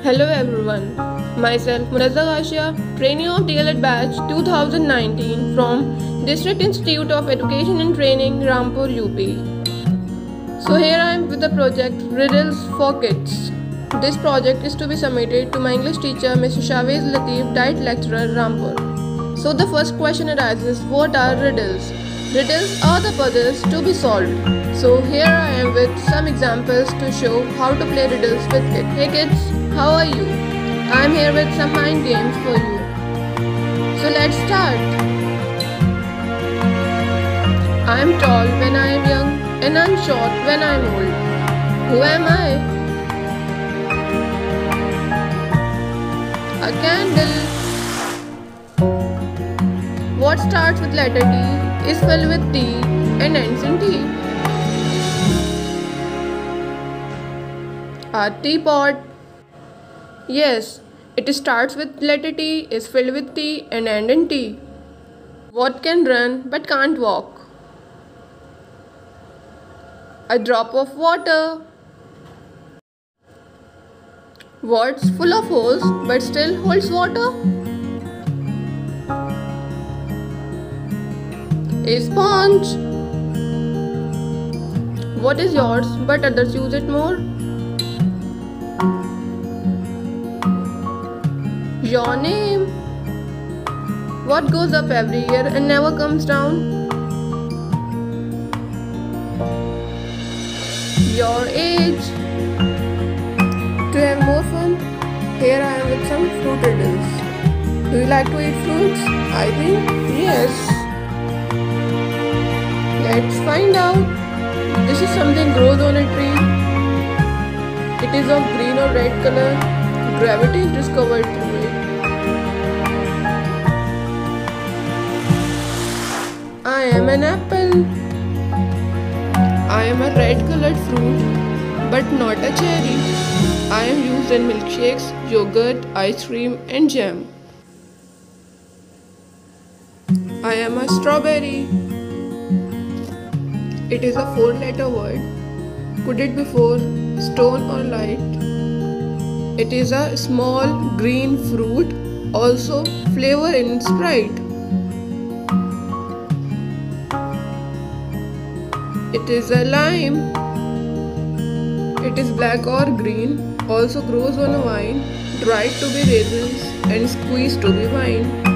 Hello everyone, myself Munazza Ghashia, trainee of DLED batch 2019 from District Institute of Education and Training, Rampur, UP. So here I am with the project Riddles for Kids. This project is to be submitted to my English teacher Mr. Shavez Latif, Diet Lecturer, Rampur. So the first question arises, what are riddles? Riddles are the puzzles to be solved. So here I am with some examples to show how to play riddles with kids. Hey kids, how are you? I am here with some mind games for you. So let's start. I am tall when I am young and I am short when I am old. Who am I? A candle. What starts with letter T is filled with tea and ends in T. A teapot. Yes, it starts with letter T, is filled with tea and ends in T. What can run but can't walk? A drop of water. What's full of holes but still holds water? A sponge. What is yours but others use it more? Your name. What goes up every year and never comes down? Your age. To have more fun, here I am with some fruit riddles. Do you like to eat fruits? I think yes. Let's find out. This is something grows on a tree. It is of green or red color. Gravity is discovered through it. I am an apple. I am a red colored fruit, but not a cherry. I am used in milkshakes, yogurt, ice cream and jam. I am a strawberry. It is a 4-letter word. Could it be 4, stone or light? It is a small green fruit, also flavor in Sprite. It is a lime. It is black or green, also grows on a vine, dried to be raisins and squeezed to be wine.